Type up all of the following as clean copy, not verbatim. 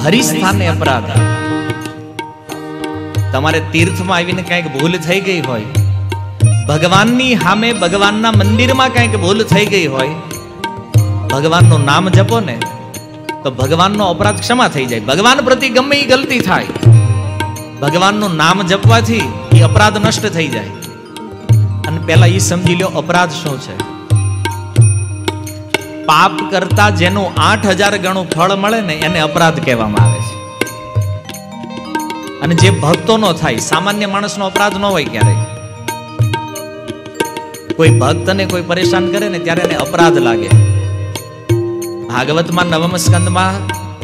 હરિસ્થાને અપરાધ. તમારે તીર્થમાં આવીને કંઈક ભૂલ થઈ ગઈ હોય, ભગવાનની સામે ભગવાનના મંદિરમાં કંઈક ભૂલ થઈ ગઈ હોય, ભગવાનનું નામ જપો ને તો ભગવાનનો અપરાધ ક્ષમા થઈ જાય. ભગવાન પ્રતિ ગમે એ ગલતી થાય, ભગવાનનું નામ જપવાથી એ અપરાધ નષ્ટ થઈ જાય. અને પેલા એ સમજી લો અપરાધ શું છે. પાપ કરતા જેનું 8000 ગણું ફળ મળે ને એને અપરાધ કહેવામાં આવે છે. અને જે ભક્તોનો થાય, સામાન્ય માણસનો અપરાધ ન હોય. ક્યારેય કોઈ ભક્તને કોઈ પરેશાન કરે ને ત્યારે એને અપરાધ લાગે. ભાગવતમાં 9મ સ્કંદમાં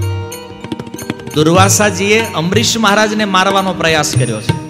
દુર્વાસાજીએ અંબરીશ મહારાજને મારવાનો પ્રયાસ કર્યો છે.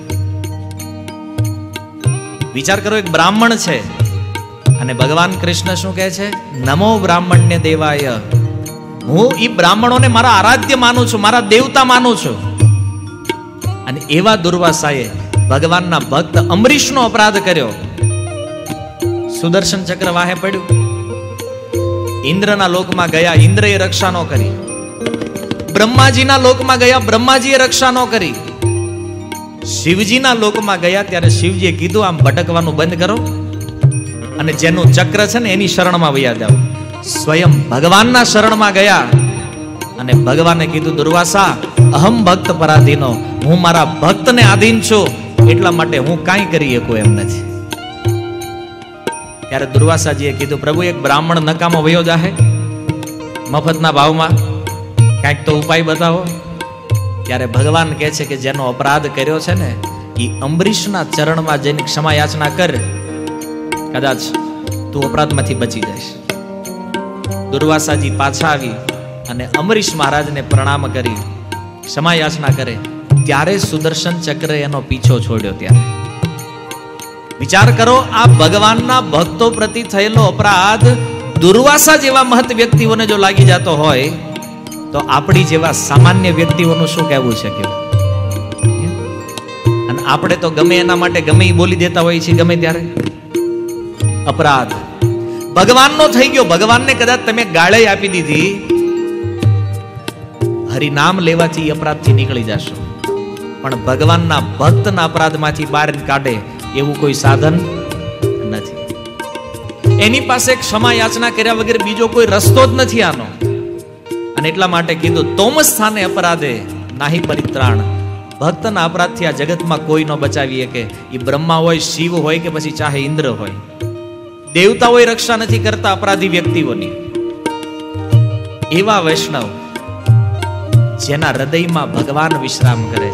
વિચાર કરો, એક બ્રાહ્મણ છે અને ભગવાન કૃષ્ણ શું કહે છે? નમો બ્રાહ્મણ્ય દેવાય. હું ઈ બ્રાહ્મણોને મારા આરાધ્ય માનું છું, મારા દેવતા માનું છું. અને એવા દુર્વાસાએ ભગવાનના ભક્ત અંબરીશનો અપરાધ કર્યો. સુદર્શન ચક્ર વાહે પડ્યું. ઇન્દ્રના લોકમાં ગયા, ઇન્દ્રએ રક્ષા ન કરી. બ્રહ્માજીના લોકમાં ગયા, બ્રહ્માજીએ રક્ષા ન કરી. શિવજીના લોકમાં ગયા ત્યારે શિવજીએ કીધું આમ ભટકવાનું બંધ કરો અને જેનું ચક્ર છે ને એની શરણમાં વયા જાઓ. સ્વયં ભગવાનના શરણમાં ગયા અને ભગવાને કીધું દુર્વાસા અહમ ભક્ત પરાધીનો, હું મારા ભક્તને આધીન છું, એટલા માટે હું કાંઈ કરી શકું એમ નથી. ત્યારે દુર્વાસાજીએ કીધું પ્રભુ એક બ્રાહ્મણ નકામો વયો જાહે મફતના ભાવમાં, કાંઈક તો ઉપાય બતાવો. ત્યારે ભગવાન કહે છે કે જેનો અપરાધ કર્યો છે ને એ અંબરીશના ચરણમાં જઈને ક્ષમા યાચના કર, કદાચ તું અપરાધમાંથી બચી જઈશ. દુર્વાસાજી પાછા આવી અને અંબરીશ મહારાજને પ્રણામ કરી ક્ષમા યાચના કરે ત્યારે સુદર્શન ચક્ર એનો પીછો છોડ્યો. ત્યારે વિચાર કરો, આ ભગવાનના ભક્તો પ્રતિ થયેલો અપરાધ દુર્વાસા જેવા મહત વ્યક્તિઓને જો લાગી જતો હોય તો આપણી જેવા સામાન્ય વ્યક્તિઓનું શું કહેવું છે? અને આપણે તો ગમે એના માટે ગમે એ બોલી દેતા હોઈએ છીએ ગમે ત્યારે. અપરાધ ભગવાનનો થઈ ગયો. ભગવાનને કદાચ તમે ગાળે આપી દીધી, હરિનામ લેવાથી અપરાધથી નીકળી જશો, પણ ભગવાનના ભક્તના અપરાધમાંથી બહાર કાઢે એવું કોઈ સાધન નથી. એની પાસે ક્ષમા યાચના કર્યા વગર બીજો કોઈ રસ્તો જ નથી આનો. અને એટલા માટે કીધું તોમ સ્થાને અપરાધે નાહી પરિત્રાણ. ભક્તના અપરાધથી આ જગતમાં કોઈ ન બચાવી શકે. એ બ્રહ્મા હોય, શિવ હોય કે પછી ચાહે ઇન્દ્ર હોય, દેવતાઓએ રક્ષા નથી કરતા અપરાધી વ્યક્તિઓની. એવા વૈષ્ણવ જેના હૃદયમાં ભગવાન વિશ્રામ કરે.